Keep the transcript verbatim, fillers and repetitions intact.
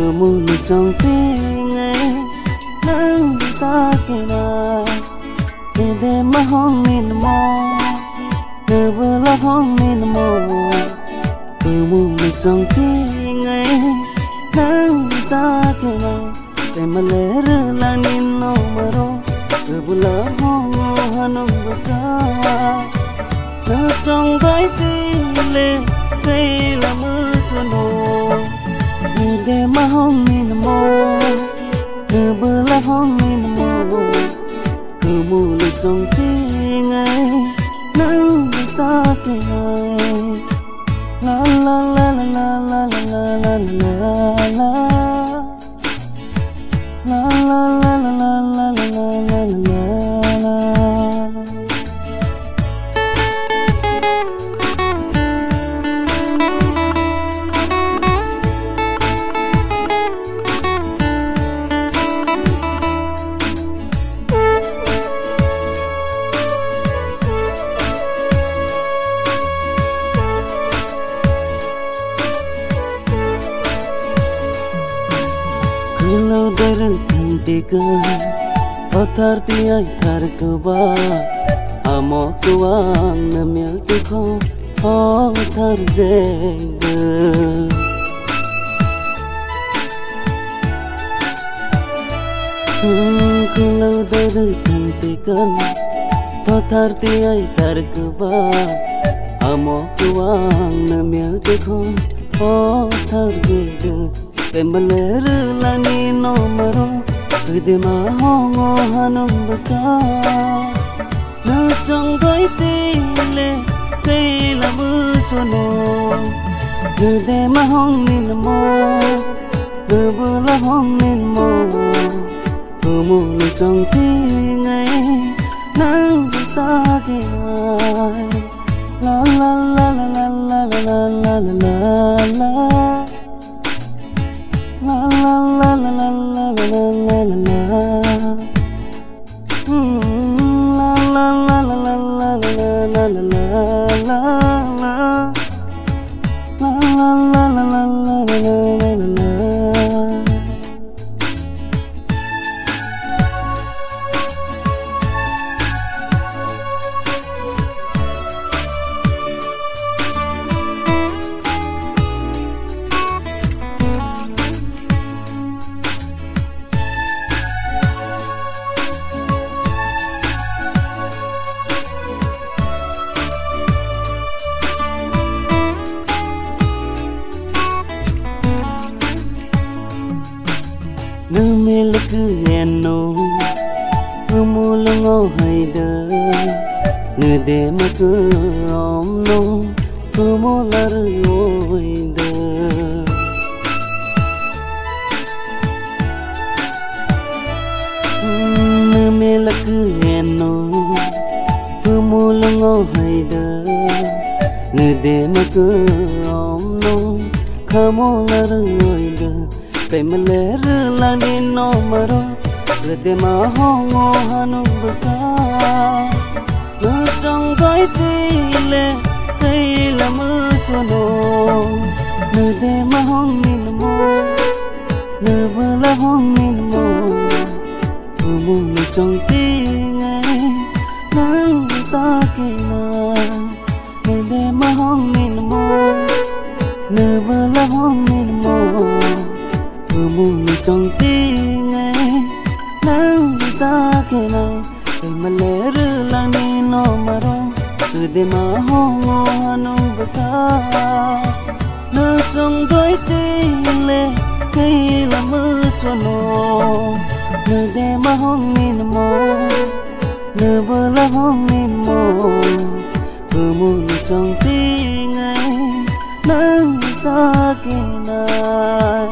cứ muốn được trong tim ấy nắng ta kể là để để mà hong min mò để vừa là hong min mò cứ muốn được trong tim ấy nắng ta kể là để mà lẽ rơ là nín nó mà ro cứ vừa là hong hanong baka nó trong cái tim lệ cây là mưa xuân hồ để mà hong min mò cứ bơ la hong min mò cứ mù lụt trong tiếng ấy nắng ta kể la la la la la la la la la la la la la la la la la la la. Kalau dari tintikan, otar tiai tar kewa, amo kuang namil tukho, otar jengga. Kalau dari tintikan, otar tiai tar kewa, amo kuang namil tukho, otar jengga. Kemeler lani no maro Kede ma hongo hanong baka Na chong goi tile Kei la mu sono Kede ma hong nin mo Kebo la hong nin mo Kumu lu chong ti ngay Nang ta ke ai La la la la la la la la la la la La la la la la la la la la la. Mm, la la la la la la la la la la la. La la la la la la la la la. Nữ mê lực cứ hẹn nô Cứ mù lưng ô hay đơ Nữ để mà cứ ôm nô Cứ mù là rơi ôi đơ Nữ mê lực cứ hẹn nô Cứ mù lưng ô hay đơ Nữ để mà cứ ôm nô Cứ mù là rơi ôi đơ Kay maler lang din no maro Rede ma hongo hanong baka No chong goi tile Kay la mu sono Rede ma hong min mo Rede la hong min mo Kumu lu chong ti ngay Nang ta ke na Rede ma hong min mo Rede la hong min mo Kumu trong tiếng ấy nắng ta kể này để mà lẽ rơ lang đi nó mà ro từ để mà hongo hanong baka nó trong đôi tim lệ cây là mưa xuân nô nơi để mà hong min mò nơi bờ là hong min mò kumu trong tiếng ấy nắng ta kể này